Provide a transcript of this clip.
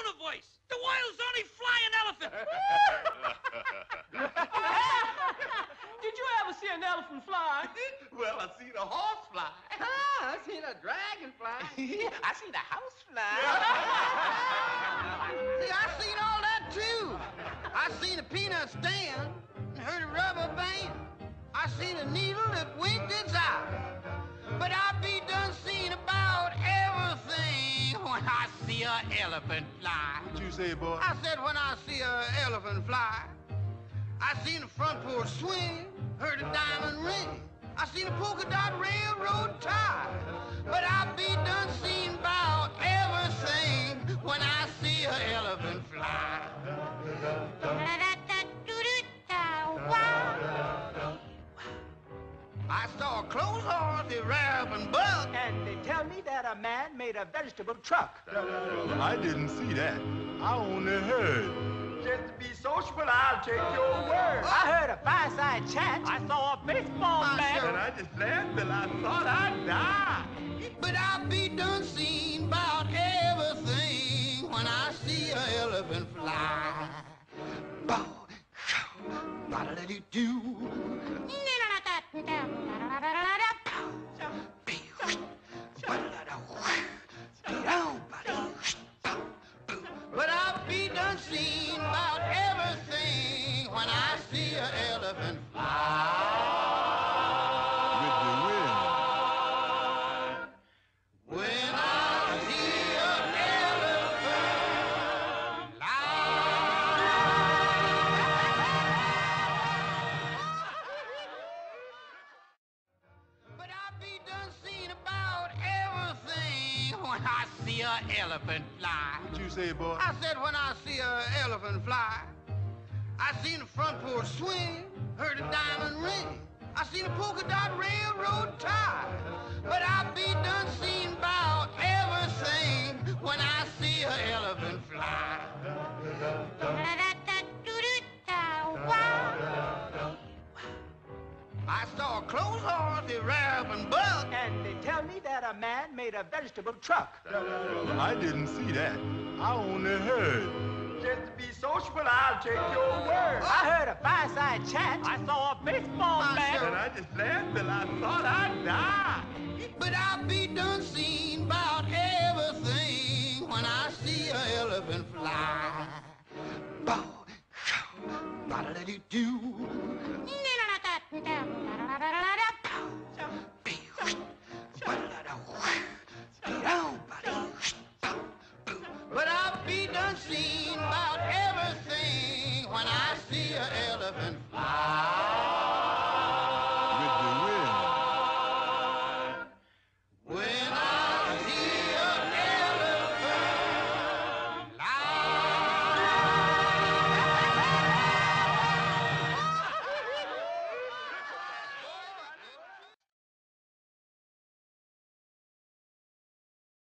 Tuna voice. The world's only flying elephant. Did you ever see an elephant fly? Well, I seen a horse fly. I seen a dragon fly. I seen a house fly. See, I seen all that too. I seen a peanut stand and heard a rubber band. I seen a needle that winked its eye. But I be done seen about everything when I see an elephant fly. What you say, boy? I said when I see an elephant fly. I seen the front porch swing, heard a diamond ring. I seen a polka dot railroad tie. But I be done seen about everything when I see an elephant fly. I saw a clothes horse, a raven buck. And they tell me that a man made a vegetable truck. I didn't see that. I only heard. Just to be sociable, I'll take your word. I heard a fireside chat. I saw a baseball bat. And I just laughed till I thought I'd die. But I be done seen about everything when I see an elephant fly. Bow, ba-da-da-doo-doo. But I be done seen about everything when I see an elephant fly. With the wind. When I see an elephant fly. But I be done seen about everything when I see an elephant fly. What you say, boy? I said when I see an elephant fly. I seen the front porch swing, heard a diamond ring. I seen a polka dot railroad tie. But I be done seen about everything when I see an elephant fly. I saw a clothes horse, a raven buck. And they tell me that a man made a vegetable truck. I didn't see that. I only heard. Just to be sociable, I'll take your word. I heard a fireside chat. I saw a baseball bat. And I just laughed till I thought I'd die. But I be done seen about everything when I see an elephant fly. Bow, ba-da-da-doo-doo. But I be done seen about everything when I see an elephant